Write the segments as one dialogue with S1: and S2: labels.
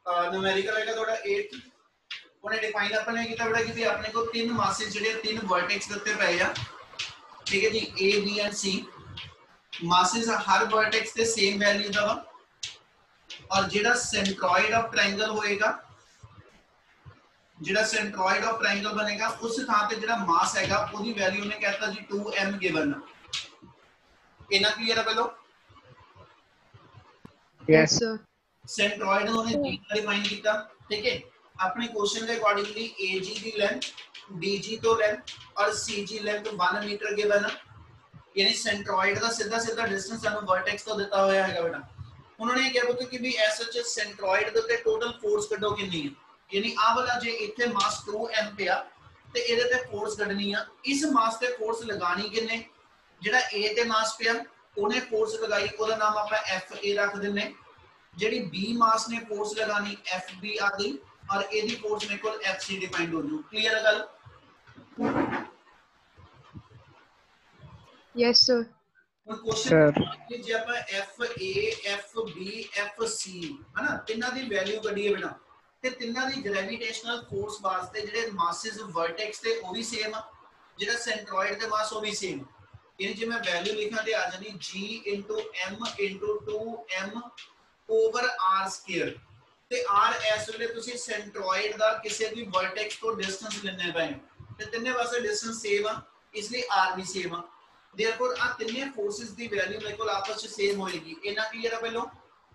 S1: Numerical है थोड़ा 8 ਉਹਨੇ ਡਿਫਾਈਨ ਆਪਾਂ ਨੇ ਕੀਤਾ ਬੇਟਾ ਕਿ ਆਪਣੇ ਕੋਲ ਤਿੰਨ ਮਾਸਸ ਜਿਹੜੇ ਤਿੰਨ ਵਰਟੈਕਸ ਦਿੱਤੇ ਪਏ ਆ ਠੀਕ ਹੈ ਜੀ A B and C masses ਹਰ ਵਰਟੈਕਸ ਤੇ ਸੇਮ ਵੈਲਿਊ ਦਾ ਵਾ ਔਰ ਜਿਹੜਾ ਸੈਂਟਰੋਇਡ ਆਫ ਟ੍ਰਾਇੰਗਲ ਹੋਏਗਾ ਜਿਹੜਾ ਸੈਂਟਰੋਇਡ ਆਫ ਟ੍ਰਾਇੰਗਲ ਬਣੇਗਾ ਉਸ ਥਾਂ ਤੇ ਜਿਹੜਾ ਮਾਸ ਹੈਗਾ ਉਹਦੀ ਵੈਲਿਊ ਨੇ ਕਹਿਤਾ ਜੀ 2m ਗਿਵਨ ਇਹਨਾਂ ਕਲੀਅਰ ਹੈ ਪਹਿਲੋ
S2: यस सर
S1: सेंट्रॉइड उन्होंने जी डिफाइन किया ठीक है अपने क्वेश्चन के अकॉर्डिंगली AG की लेंथ BG तो लेंथ और CG लेंथ 1 मीटर गिवन यानी सेंट्रॉइड का सीधा सीधा डिस्टेंस ਸਾਨੂੰ वर्टेक्स तो ਦਿੱਤਾ ਹੋਇਆ ਹੈਗਾ ਬੇਟਾ उन्होंने ये किया कि भी एसएच सेंट्रॉइड ਦੇ ਉੱਤੇ ਟੋਟਲ ਫੋਰਸ ਕੱਢੋ ਕਿੰਨੀ ਹੈ यानी ਆ ਵਾਲਾ ਜੇ ਇੱਥੇ ਮਾਸ 2m ਪਿਆ ਤੇ ਇਹਦੇ ਤੇ ਫੋਰਸ ਕੱਢਣੀ ਆ ਇਸ ਮਾਸ ਤੇ ਫੋਰਸ ਲਗਾਣੀ ਕਿੰਨੇ ਜਿਹੜਾ A ਤੇ ਮਾਸ ਪਿਆ ਉਹਨੇ ਫੋਰਸ ਲਗਾਈ ਉਹਦਾ ਨਾਮ ਆਪਾਂ FA ਰੱਖ ਦਿੰਨੇ ਜਿਹੜੀ B ਮਾਸ ਨੇ ਫੋਰਸ ਲਗਾਣੀ FB ਆ ਗਈ और एदी फोर्स मेरे को FC डिफाइंड हो जू क्लियर है गल
S2: यस सर
S1: ਹੁਣ ਕੁਐਸਚਨ ਕਿ ਜੇ ਆਪਾਂ FA FB FC ਹੈ ਨਾ ਤਿੰਨਾਂ ਦੀ ਵੈਲਿਊ ਕੱਢੀਏ ਬੇਟਾ ਤੇ ਤਿੰਨਾਂ ਦੀ ਗ੍ਰੈਵਿਟੇਸ਼ਨਲ ਫੋਰਸ ਵਾਸਤੇ ਜਿਹੜੇ ਮਾਸਸ ਵਰਟੈਕਸ ਤੇ ਉਹ ਵੀ ਸੇਮ ਆ ਜਿਹੜਾ ਸੈਂਟਰੋਇਡ ਦੇ ਮਾਸ ਉਹ ਵੀ ਸੇਮ ਇਹ ਜੇ ਮੈਂ ਵੈਲਿਊ ਲਿਖਾਂ ਤੇ ਆ ਜਾਣੀ G m 2m over r square ਤੇ r ਇਸ ਵੇਲੇ ਤੁਸੀਂ ਸੈਂਟਰੋਇਡ ਦਾ ਕਿਸੇ ਵੀ ਵਰਟੈਕਸ ਤੋਂ ਡਿਸਟੈਂਸ ਲੈਣੇ ਪਏ ਤੇ ਤਿੰਨੇ ਪਾਸੇ ਡਿਸਟੈਂਸ ਸੇਮ ਆ ਇਸ ਲਈ r ਵੀ ਸੇਮ ਆ देयरफॉर ਆ ਤਿੰਨੇ ਫੋਰਸਸ ਦੀ ਵੈਲਿਊ ਮੇਰੇ ਕੋਲ ਆਪਸ ਵਿੱਚ ਸੇਮ ਹੋਏਗੀ ਇਹਨਾਂ ਕਲੀਅਰ ਆ ਪਹਿਲੋਂ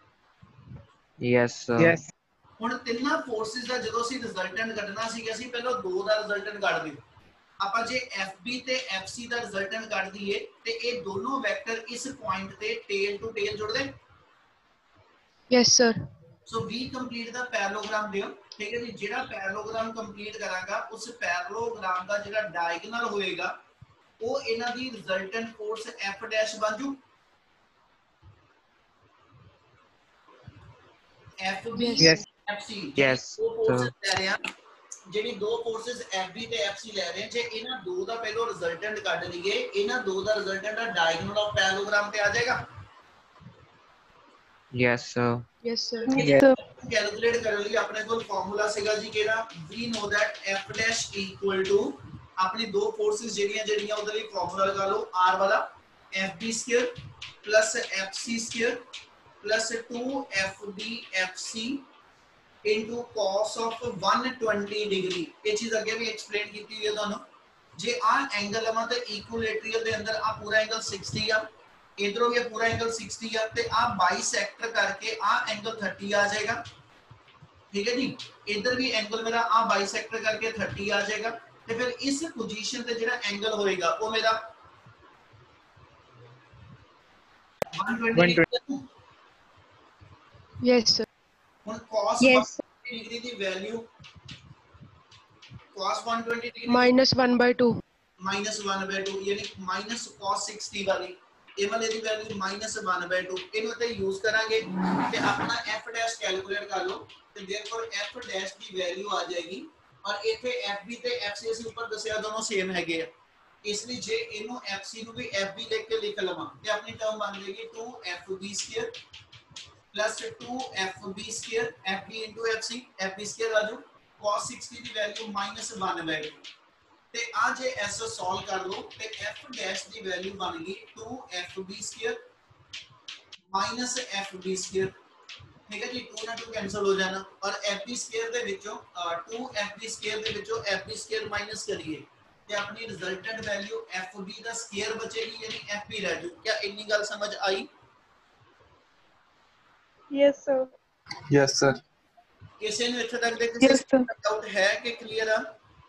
S3: यस सर
S2: यस
S1: ਹੁਣ ਤਿੰਨਾਂ ਫੋਰਸਸ ਦਾ ਜਦੋਂ ਅਸੀਂ ਰਿਜ਼ਲਟੈਂਟ ਕੱਢਣਾ ਸੀਗਾ ਅਸੀਂ ਪਹਿਲਾਂ ਦੋ ਦਾ ਰਿਜ਼ਲਟੈਂਟ ਕੱਢ ਦਿਓ ਆਪਾਂ ਜੇ FB ਤੇ FC ਦਾ ਰਿਜ਼ਲਟੈਂਟ ਕੱਢ ਦਈਏ ਤੇ ਇਹ ਦੋਨੋਂ ਵੈਕਟਰ ਇਸ ਪੁਆਇੰਟ ਤੇ ਟੇਲ ਟੂ ਟੇਲ ਜੁੜਦੇ
S2: yes sir
S1: So we complete the parallelogram there ठीक है जी जेड़ा parallelogram complete करांगा उस parallelogram ਦਾ ਜਿਹੜਾ diagonal ਹੋਏਗਾ ਉਹ ਇਹਨਾਂ ਦੀ resultant force F dash ਬਣ ਜੂ FB
S2: Yes.
S1: FC
S3: Yes,
S1: ਉਹ forces
S3: sir.
S1: ਲੈ ਰਹੇ ਆ ਜਿਹੜੀ ਦੋ forces FB ਤੇ FC ਲੈ ਰਹੇ ਜੇ ਇਹਨਾਂ ਦੋ ਦਾ ਪਹਿਲਾਂ resultant ਕੱਢ ਲਈਏ ਇਹਨਾਂ ਦੋ ਦਾ resultant the diagonal of parallelogram ਤੇ ਆ ਜਾਏਗਾ
S3: yes sir
S2: yes sir
S1: calculate करने लिए अपने को फार्मूला सेगा जी केड़ा वी know that f dash equal to अपनी दो फोर्सेस जेड़ियां जेड़ियां उधर ही फार्मूला लगा लो r वाला fb square plus fc square plus 2fb fc into cos of 120 degree ये चीज आगे भी एक्सप्लेन की थी ये दोनों जे आ एंगल लवा तो इक्विलेटरल दे अंदर आ पूरा एंगल 60 आ इधरों ये पूरा एंगल 60 है ते आप बाइसेक्टर करके आ एंगल 30 आ जाएगा ठीक है जी इधर भी एंगल मेरा आ बाइसेक्टर करके 30 आ जाएगा ते फिर इस पोजीशन पे जेड़ा एंगल होएगा वो मेरा 120
S2: यस सर
S1: हुन cos
S2: Yes.
S1: 120 डिग्री दी वैल्यू cos 120 डिग्री
S2: -1/2
S1: -1/2 यानी माइनस cos 60 वाली ਇਹ ਵਾਲੇ ਦੀ ਵੈਲਿਊ -1/2 ਇਹਨੂੰ ਤੇ ਯੂਜ਼ ਕਰਾਂਗੇ ਤੇ ਆਪਣਾ f ਡੈਸ਼ ਕੈਲਕੂਲੇਟ ਕਰ ਲਓ ਤੇ देयरफॉर f ਡੈਸ਼ ਦੀ ਵੈਲਿਊ ਆ ਜਾਏਗੀ ਔਰ ਇੱਥੇ fb ਤੇ fc ਅਸੀਂ ਉੱਪਰ ਦੱਸਿਆ ਦੋਨੋਂ ਸੇਮ ਹੈਗੇ ਆ ਇਸ ਲਈ ਜੇ ਇਹਨੂੰ fc ਨੂੰ ਵੀ fb ਲਿਖ ਕੇ ਲਿਖ ਲਵਾਂ ਤੇ ਆਪਣੀ ਟਰਮ ਬਣ ਜਾਏਗੀ 2fb square plus 2fb square fb into fc fb square ਆ ਜਾਊ cos 60 ਦੀ ਵੈਲਿਊ -1/2 ਤੇ ਆ ਜੇ ਐਸ ਸੋਲਵ ਕਰ ਲਓ ਤੇ f ਡੈਸ਼ ਦੀ ਵੈਲਿਊ ਬਣ ਗਈ 2fb ਸਕੁਅਰ -fb ਸਕੁਅਰ ਠੀਕ ਹੈ ਜੀ 2 ਨਾਲ 2 ਕੈਨਸਲ ਹੋ ਜਾਣਾ ਔਰ fb ਸਕੁਅਰ ਦੇ ਵਿੱਚੋਂ 2fb ਸਕੁਅਰ ਦੇ ਵਿੱਚੋਂ fb ਸਕੁਅਰ ਮਾਈਨਸ ਕਰੀਏ ਤੇ ਆਪਣੀ ਰਿਜ਼ਲਟੈਂਟ ਵੈਲਿਊ fb ਦਾ ਸਕੁਅਰ ਬਚੇਗੀ ਯਾਨੀ fb ਰਹਿ ਜੂ ਕੀ ਇੰਨੀ ਗੱਲ ਸਮਝ ਆਈ
S2: यस सर
S4: यस सर
S1: ਕਿਸੇ ਨੂੰ ਇੱਥੇ ਤੱਕ ਦੇ ਕਿਸੇ
S2: Yes, sir.
S1: ਡਾਊਟ ਹੈ ਕਿ ਕਲੀਅਰ ਆ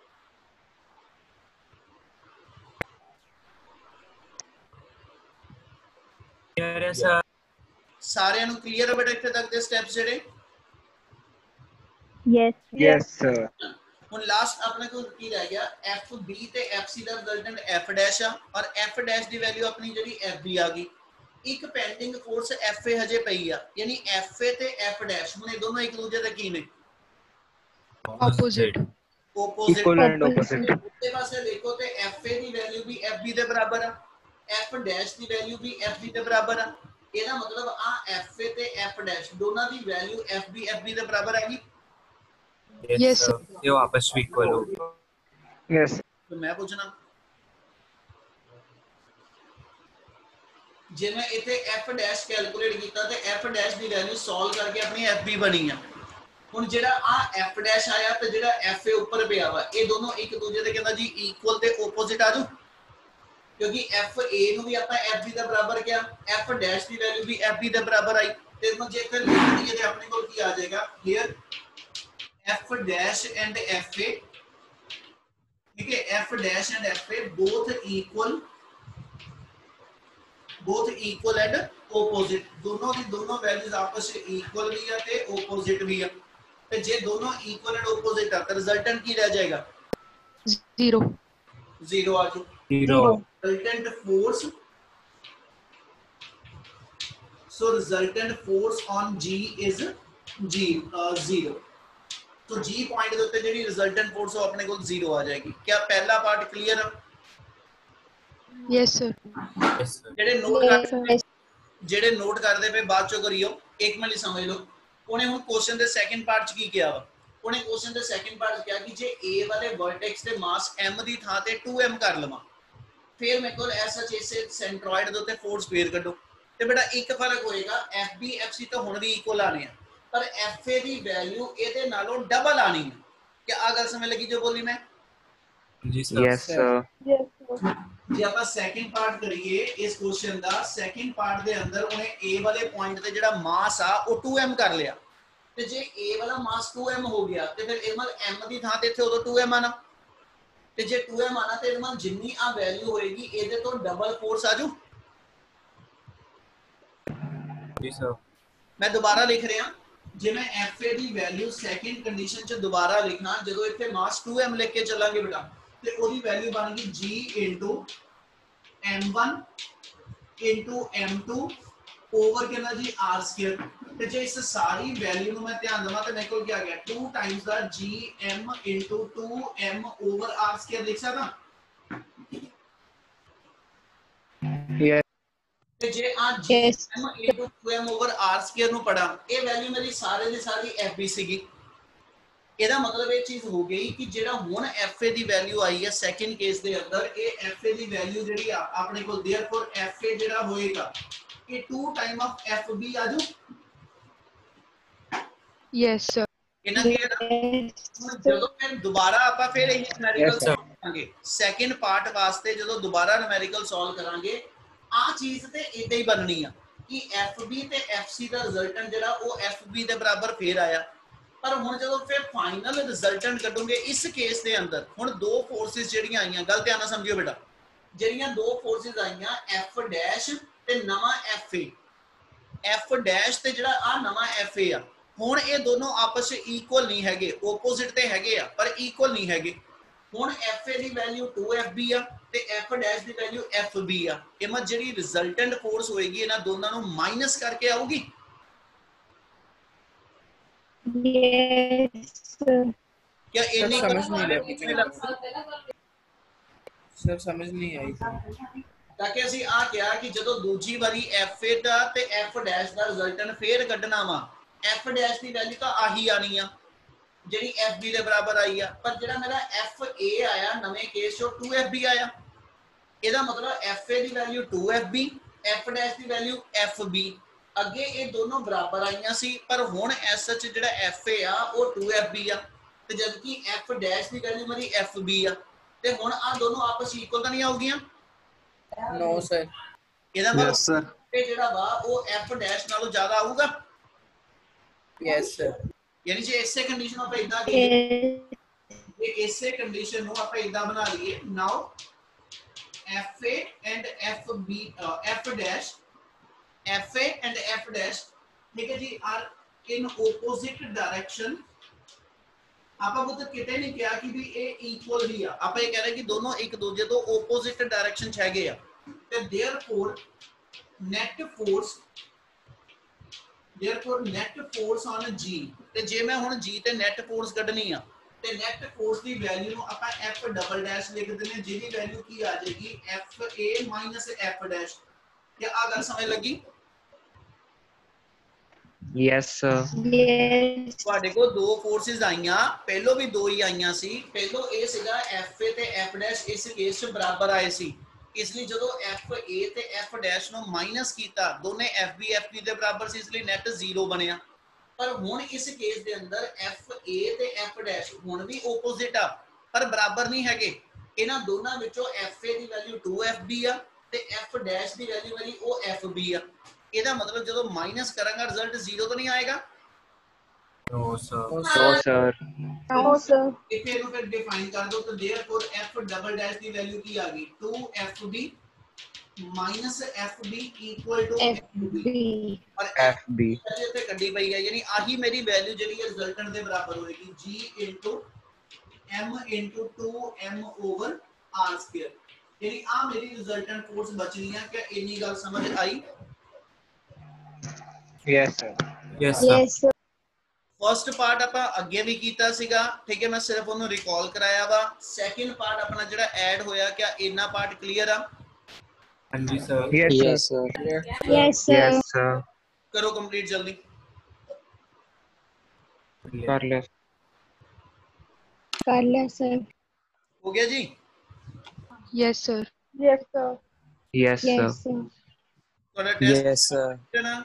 S5: क्लियर है सर
S1: ਸਾਰਿਆਂ ਨੂੰ ਕਲੀਅਰ ਹੈ ਬੇਟਾ ਇੱਥੇ ਤੱਕ ਦੇ ਸਟੈਪਸ ਜਿਹੜੇ
S2: यस
S4: यस सर
S1: ਹੁਣ ਲਾਸਟ ਆਪਣੇ ਕੋਲ ਕੀ ਰਹਿ ਗਿਆ FB ਤੇ FC ਦਾ ਰਿਜ਼ਲਟੈਂਟ F ਡੈਸ਼ ਆ ਔਰ F ਡੈਸ਼ ਦੀ ਵੈਲਿਊ ਆਪਣੀ ਜਿਹੜੀ FB ਆ ਗਈ ਇੱਕ ਪੈਂਡਿੰਗ ਫੋਰਸ FA ਹਜੇ ਪਈ ਆ ਯਾਨੀ FA ਤੇ F ਡੈਸ਼ ਹੁਣ ਇਹ ਦੋਨੋਂ ਇੱਕ ਦੂਜੇ ਦੇ ਕੀ ਨੇ
S2: opposite
S1: opposite
S4: equal and opposite
S1: ਉੱਤੇ ਪਾਸੇ ਦੇਖੋ ਤੇ FA ਦੀ ਵੈਲਿਊ ਵੀ FB ਦੇ ਬਰਾਬਰ ਆ F ਡੈਸ਼ ਦੀ ਵੈਲਿਊ ਵੀ FB ਦੇ ਬਰਾਬਰ ਆ ਇਹਦਾ ਮਤਲਬ ਆ FA ਤੇ F' ਦੋਨਾਂ ਦੀ ਵੈਲਿਊ FB ਦੇ ਬਰਾਬਰ ਹੈਗੀ।
S2: Yes, sir.
S5: ये आपस में इक्वल हो।
S4: Yes.
S1: तो मैं पूछना जे मैं इथे F' कैलकुलेट किया तो F' की वैल्यू सॉल्व करके अपनी FB बनी है। ਹੁਣ ਜਿਹੜਾ ਆ F' ਆਇਆ ਤੇ ਜਿਹੜਾ FA ਉੱਪਰ ਪਿਆ ਵਾ ਇਹ ਦੋਨੋਂ ਇੱਕ ਦੂਜੇ ਦੇ ਕਹਿੰਦਾ ਜੀ ਇਕੁਅਲ ਤੇ ਆਪੋਜ਼ਿਟ ਆ ਜਾਓ, ਕਿਉਂਕਿ FA ਨੂੰ ਵੀ ਆਪਾਂ FB ਦੇ ਬਰਾਬਰ ਕਿਹਾ, F' ਦੀ ਵੈਲਿਊ ਵੀ FB ਦੇ ਬਰਾਬਰ ਆਈ ਤੇ ਹੁਣ ਜੇ ਫਿਰ ਲਿਖ ਦਈਏ ਤੇ ਆਪਣੇ ਕੋਲ ਕੀ ਆ ਜਾਏਗਾ ਹੇਅਰ F' ਐਂਡ FA, ठीक है, F' and FA both equal and opposite, दोनों की दोनों वैल्यूज आपस में इक्वल भी है ते opposite भी है। ते जे दोनों equal and opposite है तो रिजल्टेंट की रह जाएगा
S2: 0
S1: 0 आ जाओ।
S5: Zero
S1: resultant force, so resultant force on G is 0। तो G पॉइंट ਦੇ ਉੱਤੇ ਜਿਹੜੀ ਰਿਜ਼ਲਟੈਂਟ ਫੋਰਸ ਉਹ ਆਪਣੇ ਕੋਲ 0 ਆ ਜਾਏਗੀ। क्या पहला पार्ट क्लियर है?
S2: Yes, sir.
S5: Yes sir.
S1: ਜਿਹੜੇ ਨੋਟ ਕਰਦੇ ਪਏ ਬਾਅਦ ਚੋਂ ਕਰਿਓ, ਇੱਕ ਮਿੰਟ ਸਮਝ ਲਓ। ਉਹਨੇ ਹੁਣ ਕੁਐਸਚਨ ਦੇ ਸੈਕੰਡ ਪਾਰਟ ਚ ਕੀ ਕਿਹਾ ਵਾ, ਉਹਨੇ ਕੁਐਸਚਨ ਦੇ ਸੈਕੰਡ ਪਾਰਟ ਚ ਕਿਹਾ ਕਿ ਜੇ A ਵਾਲੇ ਵਰਟੈਕਸ ਤੇ ਮਾਸ m ਦੀ ਥਾਂ ਤੇ 2m ਕਰ ਲਵਾਂ ਫਿਰ ਮੇਰੇ ਕੋਲ ਐਸਾ ਇਸੇ ਸੈਂਟਰੋਇਡ ਦੇ ਉੱਤੇ ਫੋਰਸ ਫੇਰ ਕੱਢੋ ਤੇ ਬੇਟਾ ਇੱਕ ਫਰਕ ਹੋਏਗਾ, FB FC ਤਾਂ ਹੁਣ ਵੀ ਇਕੁਅਲ ਆਣੇ ਆ पर FA ਦੀ ਵੈਲਿਊ ਇਹਦੇ ਨਾਲੋਂ ਡਬਲ ਆਣੀ ਹੈ। ਕਿ ਆ ਗੱਲ ਸਮਝ ਲੱਗੀ ਜੋ ਬੋਲੀ ਮੈਂ?
S5: जी सर।
S3: Yes, sir.
S1: ਜੇ ਆਪਾਂ ਸੈਕਿੰਡ ਪਾਰਟ ਕਰੀਏ ਇਸ ਕੁਐਸਚਨ ਦਾ, ਸੈਕਿੰਡ ਪਾਰਟ ਦੇ ਅੰਦਰ ਉਹਨੇ A ਵਾਲੇ ਪੁਆਇੰਟ ਤੇ ਜਿਹੜਾ ਮਾਸ ਆ ਉਹ 2m ਕਰ ਲਿਆ ਤੇ ਜੇ A ਵਾਲਾ ਮਾਸ 2m ਹੋ ਗਿਆ ਤੇ ਫਿਰ ਇਹ ਮਤਲਬ m ਦੀ ਥਾਂ ਤੇ ਇੱਥੇ ਉਦੋਂ 2m ਆਣਾ ਤੇ ਜੇ 2m ਆਣਾ ਤੇ ਇਹ ਮਤਲਬ ਜਿੰਨੀ ਆ ਵੈਲਿਊ ਹੋਏਗੀ ਇਹਦੇ ਤੋਂ ਡਬਲ ਫੋਰਸ ਆਜੂ।
S5: जी सर।
S1: मैं दोबारा लिख रहा, जे मैं FA ਦੀ ਵੈਲਿਊ ਸੈਕਿੰਡ ਕੰਡੀਸ਼ਨ ਚ ਦੁਬਾਰਾ ਲਿਖਣਾ, ਜਦੋਂ ਇੱਥੇ ਮਾਸ 2m ਲਿਖ ਕੇ ਚੱਲਾਂਗੇ ਬੇਟਾ ਤੇ ਉਹਦੀ ਵੈਲਿਊ ਬਣ ਗਈ G m1 m2 ਓਵਰ ਕਿੰਨਾ ਜੀ r²। ਤੇ ਜੇ ਇਸ ਸਾਰੀ ਵੈਲਿਊ ਨੂੰ ਮੈਂ ਧਿਆਨ ਦੇਵਾਂ ਤੇ ਮੇਰੇ ਕੋਲ ਕੀ ਆ ਗਿਆ 2 ਟਾਈਮਸ ਦਾ Gm 2m ਓਵਰ r² ਲਿਖ ਸਕਦਾ।
S4: Yes.
S1: ਤੇ ਜੇ ਆ Gm 2m ਓਵਰ r² ਨੂੰ ਪੜਾ, ਇਹ ਵੈਲਿਊ ਮੇਰੀ ਸਾਰੇ ਦੀ ਸਾਰੀ FB ਸੀਗੀ। ਇਹਦਾ ਮਤਲਬ ਇਹ ਚੀਜ਼ ਹੋ ਗਈ ਕਿ ਜਿਹੜਾ ਹੁਣ FA ਦੀ ਵੈਲਿਊ ਆਈ ਹੈ ਸੈਕਿੰਡ ਕੇਸ ਦੇ ਅੰਦਰ, ਇਹ FA ਦੀ ਵੈਲਿਊ ਜਿਹੜੀ ਆ ਆਪਣੇ ਕੋਲ देयरफॉर FA ਜਿਹੜਾ ਹੋਏਗਾ ਇਹ 2 ਟਾਈਮ ਆਫ FB ਆ ਜਾਊ।
S2: Yes, sir.
S1: ਇਹਨਾਂ ਕੀ ਹੁਣ ਜਦੋਂ ਫਿਰ ਦੁਬਾਰਾ ਆਪਾਂ ਫਿਰ ਇਹ ਨਿਊਮੈਰੀਕਲ ਸੋਲਵ ਕਰਾਂਗੇ ਸੈਕਿੰਡ ਪਾਰਟ ਵਾਸਤੇ, ਜਦੋਂ ਦੁਬਾਰਾ ਨਿਊਮੈਰੀਕਲ ਸੋਲਵ ਕਰਾਂਗੇ ਆ ਚੀਜ਼ ਤੇ ਇਦਾਂ ਹੀ ਬਣਨੀ ਆ ਕਿ FB ਤੇ FC ਦਾ ਰਿਜ਼ਲਟੈਂਟ ਜਿਹੜਾ ਉਹ FB ਦੇ ਬਰਾਬਰ ਫੇਰ ਆਇਆ। ਪਰ ਹੁਣ ਜਦੋਂ ਫਿਰ ਫਾਈਨਲ ਰਿਜ਼ਲਟੈਂਟ ਕੱਢੋਗੇ ਇਸ ਕੇਸ ਦੇ ਅੰਦਰ, ਹੁਣ ਦੋ ਫੋਰਸਿਸ ਜਿਹੜੀਆਂ ਆਈਆਂ, ਗੱਲ ਧਿਆਨ ਨਾਲ ਸਮਝਿਓ ਬੇਟਾ, ਜਿਹੜੀਆਂ ਦੋ ਫੋਰਸਿਸ ਆਈਆਂ F' ਤੇ ਨਵਾਂ FA, F' ਤੇ ਜਿਹੜਾ ਆ ਨਵਾਂ FA ਆ, ਹੁਣ ਇਹ ਦੋਨੋਂ ਆਪਸ ਵਿੱਚ ਇਕੁਅਲ ਨਹੀਂ ਹੈਗੇ, ਆਪੋਜ਼ਿਟ ਤੇ ਹੈਗੇ ਆ ਪਰ ਇਕੁਅਲ ਨਹੀਂ ਹੈਗੇ। ਹੁਣ FA ਦੀ ਵੈਲਿਊ 2FB ਆ ਤੇ F' ਦੀ ਵੈਲਿਊ FB ਆ। ਇਹ ਮਤ ਜਿਹੜੀ ਰਿਜ਼ਲਟੈਂਟ ਫੋਰਸ ਹੋਏਗੀ ਇਹਨਾਂ ਦੋਨਾਂ ਨੂੰ ਮਾਈਨਸ ਕਰਕੇ ਆਊਗੀ।
S2: Yes, sir.
S1: क्या इतनी
S4: समझ नहीं लगी सर, समझ नहीं आई
S1: ताकि ਅਸੀਂ ਆ ਕਿਹਾ ਕਿ ਜਦੋਂ ਦੂਜੀ ਵਾਰੀ FA ਦਾ ਤੇ F' ਦਾ ਰਿਜ਼ਲਟੈਂਟ ਫੇਰ ਕੱਢਣਾ ਵਾ, F' ਦੀ ਵੈਲਿਊ ਤਾਂ ਆਹੀ ਆਣੀ ਆ ਜਿਹੜੀ FB ਦੇ ਬਰਾਬਰ ਆਈ ਆ, ਪਰ ਜਿਹੜਾ ਮੇਰਾ FA ਆਇਆ ਨਵੇਂ ਕੇਸ ਚੋਂ 2FB ਆਇਆ। ਇਹਦਾ ਮਤਲਬ FA ਦੀ ਵੈਲਿਊ 2FB, F' ਦੀ ਵੈਲਿਊ FB। ਅੱਗੇ ਇਹ ਦੋਨੋਂ ਬਰਾਬਰ ਆਈਆਂ ਸੀ ਪਰ ਹੁਣ ਐਸ ਸੱਚ ਜਿਹੜਾ FA ਆ ਉਹ 2FB ਆ ਤੇ ਜਦਕਿ F' ਦੀ ਵੈਲਿਊ ਮੇਰੀ FB ਆ ਤੇ ਹੁਣ ਆ ਦੋਨੋਂ ਆਪਸ ਵਿੱਚ ਇਕੁਅਲ ਤਾਂ ਨਹੀਂ ਆਉਗੀਆਂ।
S4: No sir.
S1: ਇਹਦਾ ਮਤਲਬ ਇਹ ਜਿਹੜਾ ਵਾ ਉਹ F' ਨਾਲੋਂ ਜ਼ਿਆਦਾ ਆਊਗਾ।
S4: Yes sir.
S1: ਯਾਨੀ ਜੇ ਇਸੇ ਕੰਡੀਸ਼ਨ ਆਪਾਂ ਇਦਾਂ ਕਰੀਏ, ਇਹ ਇਸੇ ਕੰਡੀਸ਼ਨ ਨੂੰ ਆਪਾਂ ਇਦਾਂ ਬਣਾ ਲਈਏ, ਨਾਓ FA and FB FA and F' ਠੀਕ ਹੈ ਜੀ, ਆਰ ਇਨ ਆਪੋਜ਼ਿਟ ਡਾਇਰੈਕਸ਼ਨ। ਆਪਾਂ ਉਹ ਤਾਂ ਕਿਤੇ ਨਹੀਂ ਕਿਹਾ ਕਿ ਵੀ ਇਹ ਇਕੁਅਲ ਹੀ ਆ, ਆਪਾਂ ਇਹ ਕਹਿ ਰਹੇ ਕਿ ਦੋਨੋਂ ਇੱਕ ਦੂਜੇ ਤੋਂ ਆਪੋਜ਼ਿਟ ਡਾਇਰੈਕਸ਼ਨ 'ਚ ਹੈਗੇ ਆ ਤੇ therefore net force on G। ਤੇ ਜੇ ਮੈਂ ਹੁਣ G ਤੇ net force ਕੱਢਣੀ ਆ ਤੇ net force ਦੀ ਵੈਲਿਊ ਨੂੰ ਆਪਾਂ F' ਲਿਖ ਦਿੰਦੇ, ਜਿਹਦੀ ਵੈਲਿਊ ਕੀ ਆ ਜਾਏਗੀ FA - F'। ਕੀ ਆ ਗੱਲ ਸਮਝ ਲੱਗੀ?
S3: Yes, sir.
S2: Yes.
S1: ਤੁਹਾਡੇ ਕੋਲ ਦੋ ਫੋਰਸਿਸ ਆਈਆਂ, ਪਹਿਲੋਂ ਵੀ ਦੋ ਹੀ ਆਈਆਂ ਸੀ। ਪਹਿਲੋਂ ਇਹ ਸੀਗਾ FA ਤੇ F' ਇਸ ਕੇਸ 'ਚ ਬਰਾਬਰ ਆਏ ਸੀ, ਇਸ ਲਈ ਜਦੋਂ FA ਤੇ F' ਨੂੰ ਮਾਈਨਸ ਕੀਤਾ ਦੋਨੇ FB FB ਦੇ ਬਰਾਬਰ ਸੀ, ਇਸ ਲਈ ਨੈਟ 0 ਬਣਿਆ। ਪਰ ਹੁਣ ਇਸ ਕੇਸ ਦੇ ਅੰਦਰ FA ਤੇ F' ਹੁਣ ਵੀ ਆਪੋਜ਼ਿਟ ਆ ਪਰ ਬਰਾਬਰ ਨਹੀਂ ਹੈਗੇ। ਇਹਨਾਂ ਦੋਨਾਂ ਵਿੱਚੋਂ FA ਦੀ ਵੈਲਿਊ 2FB ਆ ਤੇ F' ਦੀ ਵੈਲਿਊ ਵਾਲੀ ਉਹ FB ਆ। ਇਹਦਾ ਮਤਲਬ ਜਦੋਂ ਮਾਈਨਸ ਕਰਾਂਗਾ ਰਿਜ਼ਲਟ 0 ਤਾਂ ਨਹੀਂ ਆਏਗਾ।
S5: No, sir.
S3: No, sir.
S2: No, sir.
S1: ਇੱਥੇ ਇਹਨੂੰ ਫਿਰ ਡਿਫਾਈਨ ਕਰ ਦੋ ਤਾਂ देयरफॉर F' ਦੀ ਵੈਲਿਊ ਕੀ ਆ ਗਈ 2FB minus FB equal to
S2: FB.
S1: ਔਰ
S3: FB.
S1: ਇੱਥੇ ਕੱਢੀ ਪਈ ਹੈ, ਯਾਨੀ ਆਹੀ ਮੇਰੀ ਵੈਲਿਊ ਜਿਹੜੀ ਹੈ ਰਿਜ਼ਲਟੈਂਟ ਦੇ ਬਰਾਬਰ ਹੋਏਗੀ G M 2M over R square. ਯਾਨੀ ਆ ਮੇਰੀ ਰਿਜ਼ਲਟੈਂਟ ਫੋਰਸ ਬਚਣੀ ਹੈ। ਕਿ ਇੰਨੀ ਗੱਲ ਸਮਝ ਆਈ?
S3: Yes, sir.
S5: Yes, sir.
S2: Yes, sir.
S1: First part ਆਪਾਂ ਅੱਗੇ ਵੀ ਕੀਤਾ ਸੀਗਾ, ਠੀਕ ਹੈ, ਮੈਂ ਸਿਰਫ ਉਹਨੂੰ ਰਿਕਾਲ ਕਰਾਇਆ ਵਾ। ਸੈਕਿੰਡ ਪਾਰਟ ਆਪਣਾ ਜਿਹੜਾ ਐਡ ਹੋਇਆ, ਕਿਆ ਇੰਨਾ ਪਾਰਟ ਕਲੀਅਰ ਆ?
S5: Anji, sir.
S3: Yes, sir.
S2: Yes, sir.
S3: Yes, sir.
S1: ਕਰੋ ਕੰਪਲੀਟ ਜਲਦੀ।
S3: कर ले।
S2: कर लिया, sir.
S1: ਹੋ ਗਿਆ ਜੀ?
S2: Yes, sir. Yes, sir.
S3: Yes, sir.
S2: Yes, sir.
S1: ਤੁਹਾਡਾ ਟੈਸਟ
S4: Yes, sir.
S1: ਨਾ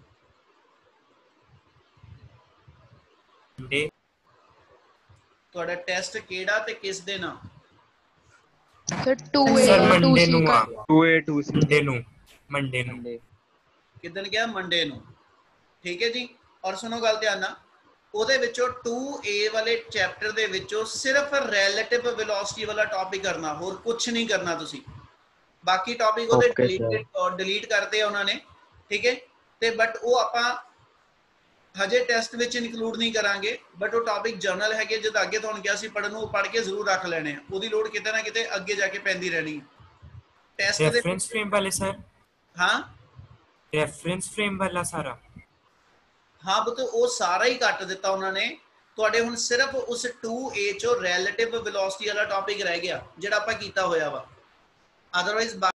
S5: Monday.
S1: ਤੁਹਾਡਾ ਟੈਸਟ ਕਿਹੜਾ ਤੇ ਕਿਸ ਦਿਨ ਆ?
S2: Sir, 2A,
S5: Sir,
S2: 2C
S5: Monday ਨੂੰ
S2: का.
S5: ਆ।
S3: 2A 2C.
S5: Monday ਨੂੰ। Monday ਨੂੰ।
S1: ਕਿਦਨ ਗਿਆ? ਮੰਡੇ ਨੂੰ, ਠੀਕ ਹੈ ਜੀ। ਔਰ ਸੁਣੋ ਗੱਲ ਧਿਆਨ ਨਾਲ, ਉਹਦੇ ਵਿੱਚੋਂ 2A ਵਾਲੇ ਚੈਪਟਰ ਦੇ ਵਿੱਚੋਂ ਸਿਰਫ ਰਿਲੇਟਿਵ ਵੈਲੋਸਿਟੀ ਵਾਲਾ ਟੌਪਿਕ ਕਰਨਾ, ਹੋਰ ਕੁਝ ਨਹੀਂ ਕਰਨਾ ਤੁਸੀਂ। ਬਾਕੀ ਟੌਪਿਕ ਉਹਦੇ ਡਿਲੀਟ ਕਰਤੇ ਆ ਉਹਨਾਂ ਨੇ, ਠੀਕ ਹੈ। ਤੇ ਬਟ ਉਹ ਆਪਾਂ ਹਜੇ ਟੈਸਟ ਵਿੱਚ ਇਨਕਲੂਡ ਨਹੀਂ ਕਰਾਂਗੇ, ਬਟ ਉਹ ਟੌਪਿਕ ਜਰਨਲ ਹੈਗੇ, ਜਦ ਅੱਗੇ ਤੁਹਾਨੂੰ ਕਿਹਾ ਸੀ ਪੜਨ ਨੂੰ, ਪੜ੍ਹ ਕੇ ਜ਼ਰੂਰ ਰੱਖ ਲੈਣੇ ਆ। ਉਹਦੀ ਲੋੜ ਕਿਤੇ ਨਾ ਕਿਤੇ ਅੱਗੇ ਜਾ ਕੇ ਪੈਂਦੀ ਰਹਿਣੀ ਹੈ ਟੈਸਟ ਦੇ।
S5: Reference frame ਵਾਲੇ sir.
S1: ਹਾਂ
S5: Reference frame ਵਾਲਾ ਸਾਰਾ।
S1: ਹਾਂ ਬਤ ਉਹ ਸਾਰਾ ਹੀ ਕੱਟ ਦਿੱਤਾ ਉਹਨਾਂ ਨੇ ਤੁਹਾਡੇ। ਹੁਣ ਸਿਰਫ ਉਸ 2A ਚੋਂ ਰਿਲੇਟਿਵ ਵੈਲੋਸਿਟੀ ਵਾਲਾ ਟੌਪਿਕ ਰਹਿ ਗਿਆ ਜਿਹੜਾ ਆਪਾਂ ਕੀਤਾ ਹੋਇਆ ਵਾ। ਅਦਰਵਾਈਜ਼